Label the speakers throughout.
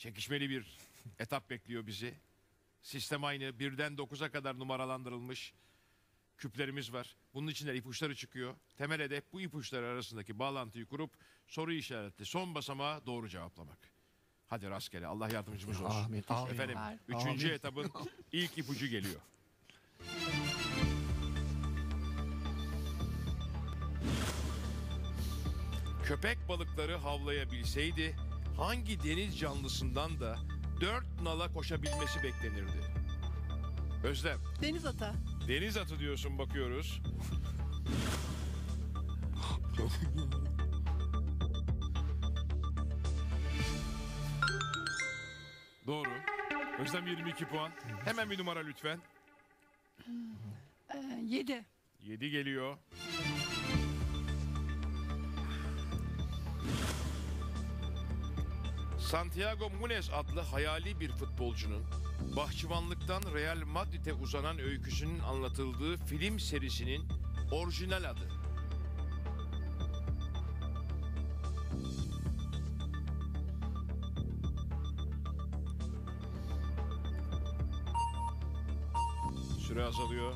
Speaker 1: Çekişmeli bir etap bekliyor bizi. Sistem aynı. Birden 9'a kadar numaralandırılmış küplerimiz var. Bunun içinden ipuçları çıkıyor. Temel hedef bu ipuçları arasındaki bağlantıyı kurup soru işaretli son basamağı doğru cevaplamak. Hadi rastgele. Allah yardımcımız olsun.
Speaker 2: Amin.
Speaker 1: Efendim
Speaker 3: Amin.
Speaker 1: 3. etapın ilk ipucu geliyor. Köpek balıkları havlayabilseydi hangi deniz canlısından da 4 nala koşabilmesi beklenirdi? Özlem.
Speaker 3: Deniz atı.
Speaker 1: Deniz atı diyorsun, bakıyoruz. Doğru. Özlem 22 puan. Hemen bir numara lütfen.
Speaker 3: 7.
Speaker 1: 7 geliyor. Santiago Munez adlı hayali bir futbolcunun bahçıvanlıktan Real Madrid'e uzanan öyküsünün anlatıldığı film serisinin orijinal adı. Süre azalıyor.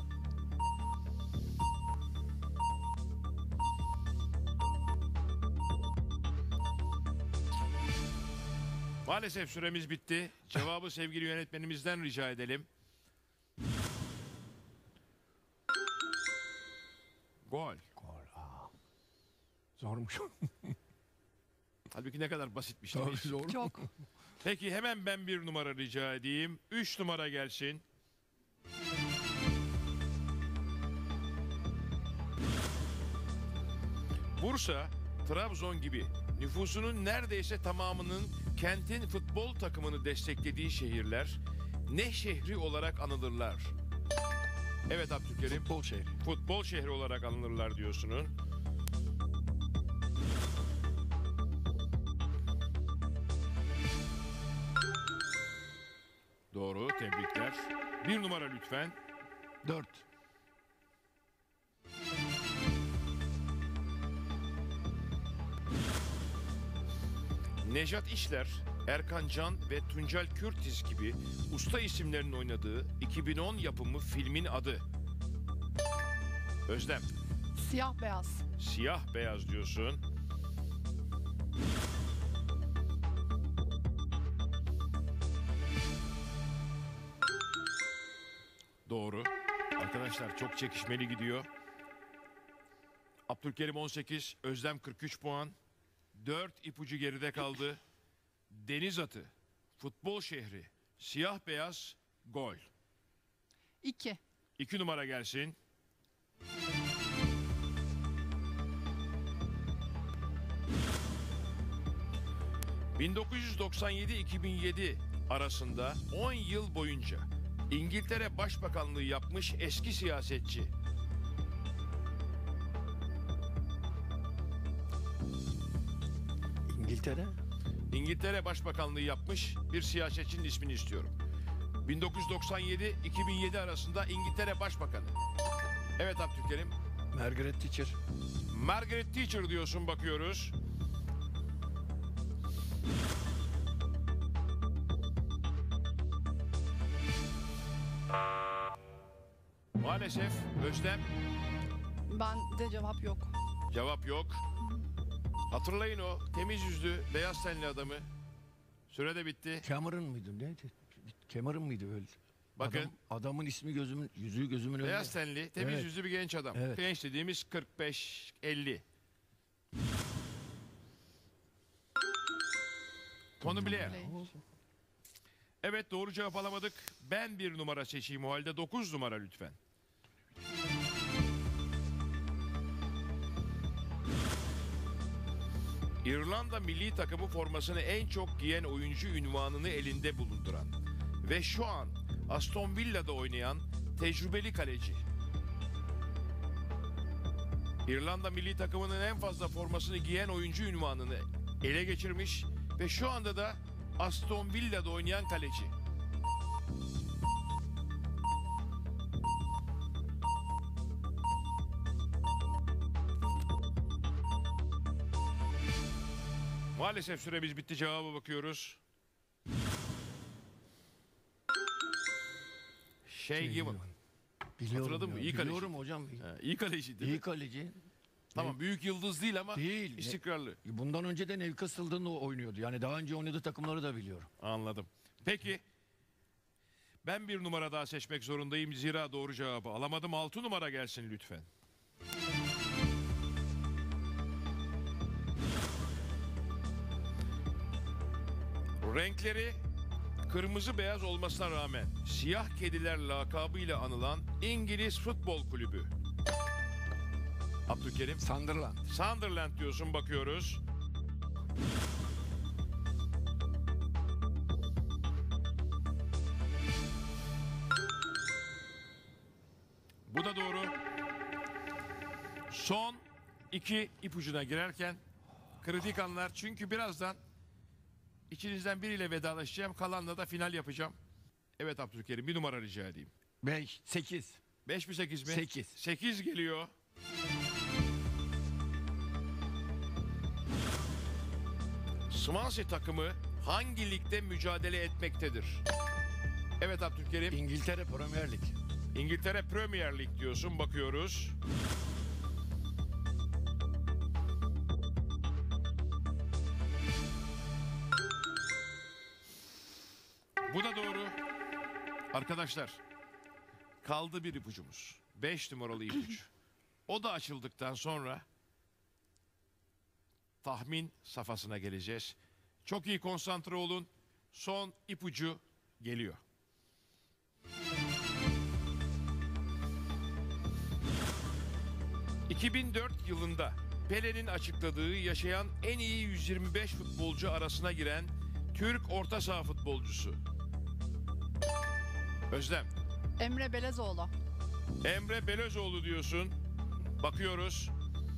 Speaker 1: Maalesef süremiz bitti. Cevabı sevgili yönetmenimizden rica edelim. Gol.
Speaker 2: Zormuş.
Speaker 1: Halbuki ne kadar basitmiş.
Speaker 2: Tabii
Speaker 1: değil mi?
Speaker 2: zor.
Speaker 3: Çok.
Speaker 1: Peki hemen ben bir numara rica edeyim. 3 numara gelsin. Bursa, Trabzon gibi nüfusunun neredeyse tamamının kentin futbol takımını desteklediği şehirler ne şehri olarak anılırlar? Evet Abdülkerim.
Speaker 2: Futbol şehri.
Speaker 1: Futbol şehri olarak anılırlar diyorsunuz. Doğru, tebrikler. Bir numara lütfen.
Speaker 2: 4.
Speaker 1: Nejat İşler, Erkan Can ve Tuncel Kürtiz gibi usta isimlerin oynadığı 2010 yapımı filmin adı. Özlem,
Speaker 3: Siyah beyaz.
Speaker 1: siyah beyaz diyorsun. Doğru. Arkadaşlar çok çekişmeli gidiyor. Abdülkerim 18, Özlem 43 puan. 4 ipucu geride kaldı. Deniz atı, futbol şehri, siyah beyaz, gol.
Speaker 3: 2.
Speaker 1: 2 numara gelsin. ...1997-2007 arasında 10 yıl boyunca İngiltere Başbakanlığı yapmış eski siyasetçi.
Speaker 2: İngiltere.
Speaker 1: İngiltere Başbakanlığı yapmış bir siyasetçinin ismini istiyorum. 1997-2007 arasında İngiltere Başbakanı. Evet Abdülkerim.
Speaker 2: Margaret Thatcher.
Speaker 1: Margaret Thatcher diyorsun, bakıyoruz. Maalesef Özlem,
Speaker 3: Bende cevap yok.
Speaker 1: cevap yok. Hatırlayın o temiz yüzlü beyaz tenli adamı. Süre de bitti.
Speaker 2: Cameron mıydı? Neydi? Cameron mıydı öyle?
Speaker 1: Bakın.
Speaker 2: Adamın ismi gözümün, yüzüğü gözümün önünde.
Speaker 1: Beyaz tenli, temiz
Speaker 2: Evet.
Speaker 1: yüzlü bir genç adam.
Speaker 2: Evet.
Speaker 1: Genç dediğimiz 45-50. Tony Blair. Evet, doğru cevap alamadık. Ben bir numara seçeyim o halde. 9 numara lütfen. İrlanda milli takımı formasını en çok giyen oyuncu unvanını elinde bulunduran ve şu an Aston Villa'da oynayan tecrübeli kaleci. İrlanda milli takımının en fazla formasını giyen oyuncu unvanını ele geçirmiş ve şu anda da Aston Villa'da oynayan kaleci. Maalesef süremiz bitti, cevaba bakıyoruz. Shay Given.
Speaker 2: Biliyorum
Speaker 1: Hatırladın
Speaker 2: ya.
Speaker 1: mı? İyi kaleci.
Speaker 2: Biliyorum hocam.
Speaker 1: İyi kaleci değil
Speaker 2: İyi
Speaker 1: mi?
Speaker 2: kaleci.
Speaker 1: Tamam, büyük yıldız değil ama
Speaker 2: Değil.
Speaker 1: istikrarlı.
Speaker 2: Bundan önce de Newcastle'da oynuyordu. Yani daha önce oynadığı takımları da biliyorum.
Speaker 1: Anladım. Peki ben bir numara daha seçmek zorundayım. Zira doğru cevabı alamadım. 6 numara gelsin lütfen. Renkleri kırmızı beyaz olmasına rağmen siyah kediler lakabıyla anılan İngiliz Futbol Kulübü. Abdülkerim.
Speaker 2: Sunderland.
Speaker 1: Sunderland diyorsun, bakıyoruz. Bu da doğru. Son iki ipucuna girerken kritik anlar, çünkü birazdan içinizden biriyle vedalaşacağım. Kalanla da final yapacağım. Evet Abdülkerim, bir numara rica edeyim.
Speaker 2: 5, 8.
Speaker 1: 5 mi 8 mi?
Speaker 2: 8.
Speaker 1: 8 geliyor. Swansea takımı hangi ligde mücadele etmektedir? Evet Abdülkerim.
Speaker 2: İngiltere Premier Lig.
Speaker 1: İngiltere Premier Lig diyorsun, bakıyoruz. Bu da doğru. Arkadaşlar, kaldı bir ipucumuz. 5 numaralı ipucu. O da açıldıktan sonra tahmin safhasına geleceğiz. Çok iyi konsantre olun. Son ipucu geliyor. ...2004 yılında Pele'nin açıkladığı yaşayan en iyi 125 futbolcu arasına giren Türk orta saha futbolcusu. Özlem.
Speaker 3: Emre Belezoğlu.
Speaker 1: Emre Belözoğlu diyorsun. Bakıyoruz.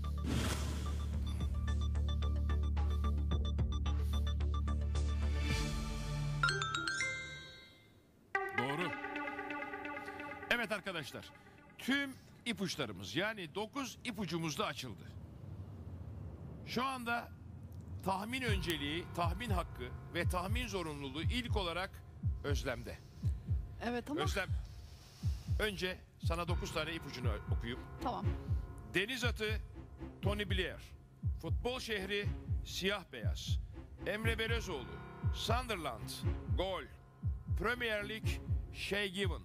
Speaker 1: Doğru. Evet arkadaşlar. Tüm ipuçlarımız, yani 9 ipucumuz da açıldı. Şu anda tahmin önceliği, tahmin hakkı ve tahmin zorunluluğu ilk olarak Özlem'de.
Speaker 3: Evet ama
Speaker 1: Özlem, önce sana 9 tane ipucunu okuyup.
Speaker 3: tamam.
Speaker 1: Deniz atı Tony Blair. Futbol şehri siyah beyaz. Emre Belözoğlu. Sunderland. Gol. Premier Lig Shay Given.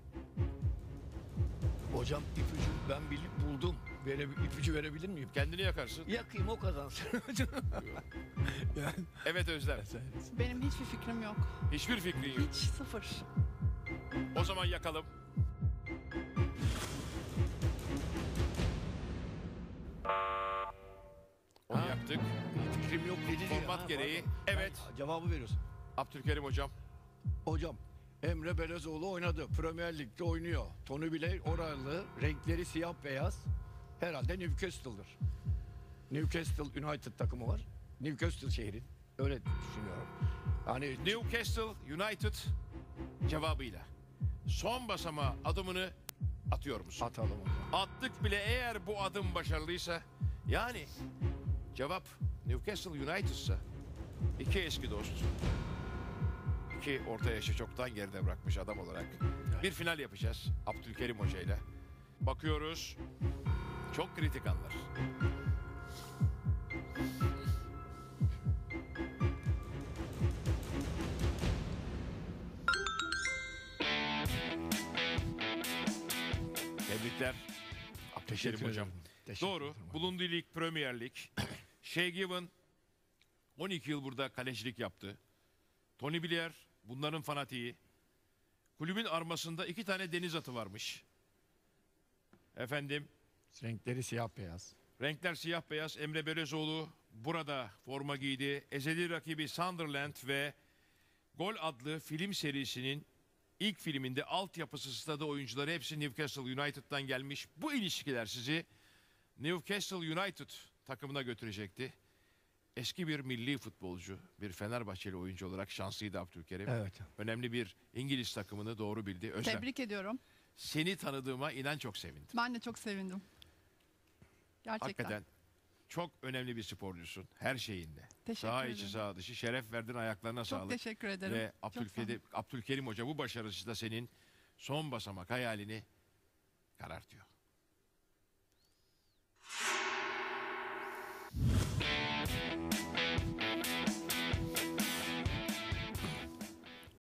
Speaker 2: Hocam ipucu ben buldum. İpucu verebilir miyim?
Speaker 1: Kendini yakarsın.
Speaker 2: Yakayım o kazansın hocam. Yani,
Speaker 1: Evet Özlem.
Speaker 3: Benim hiçbir fikrim yok.
Speaker 1: Hiçbir fikrin yok.
Speaker 3: Hiç, sıfır.
Speaker 1: O zaman yakalım. Onu
Speaker 2: Ha.
Speaker 1: yaktık.
Speaker 2: fikrim yok dedi diyor.
Speaker 1: Format
Speaker 2: Ha,
Speaker 1: gereği.
Speaker 2: pardon.
Speaker 1: Evet.
Speaker 2: Cevabı veriyorsun.
Speaker 1: Abdülkerim hocam.
Speaker 2: Hocam Emre Belözoğlu oynadı. Premier Lig'de oynuyor. Tony Blair oralı. Renkleri siyah beyaz. Herhalde Newcastle'dır. Newcastle United takımı var. Newcastle şehri. Öyle düşünüyorum. Hani
Speaker 1: Newcastle United cevabıyla son basamağa adımını atıyor musun?
Speaker 2: atalım hocam.
Speaker 1: Attık bile, eğer bu adım başarılıysa, yani cevap Newcastle United'sa, iki eski dost, iki orta yaşı çoktan geride bırakmış adam olarak bir final yapacağız Abdülkerim Hoca ile. Bakıyoruz, çok kritik anlar. Tebrikler Abdülkerim Hocam.
Speaker 2: Teşekkür
Speaker 1: Doğru.
Speaker 2: ederim.
Speaker 1: Bulunduğu lig Premier Lig. Shay Given 12 yıl burada kalecilik yaptı. Tony Blair bunların fanatiği. Kulübün armasında 2 tane deniz atı varmış. Efendim,
Speaker 2: Renkleri siyah beyaz.
Speaker 1: renkler siyah beyaz. Emre Belözoğlu burada forma giydi. Ezeli rakibi Sunderland ve Gol adlı film serisinin ilk filminde altyapısı stadı oyuncuları hepsi Newcastle United'dan gelmiş. Bu ilişkiler sizi Newcastle United takımına götürecekti. Eski bir milli futbolcu, bir Fenerbahçeli oyuncu olarak şanslıydı Abdülkerim.
Speaker 2: Evet.
Speaker 1: Önemli bir İngiliz takımını doğru bildi. Özlem,
Speaker 3: Tebrik ediyorum.
Speaker 1: seni tanıdığıma inan çok sevindim.
Speaker 3: Ben de çok sevindim. Gerçekten.
Speaker 1: Hakikaten çok önemli bir sporcusun her şeyinde.
Speaker 3: Teşekkür
Speaker 1: Sağ içi
Speaker 3: ederim.
Speaker 1: sağ dışı, şeref verdin, ayaklarına
Speaker 3: Çok
Speaker 1: sağlık.
Speaker 3: teşekkür ederim.
Speaker 1: Ve
Speaker 3: Çok sağ olun.
Speaker 1: Abdülkerim Hoca bu başarısı da senin son basamak hayalini karartıyor.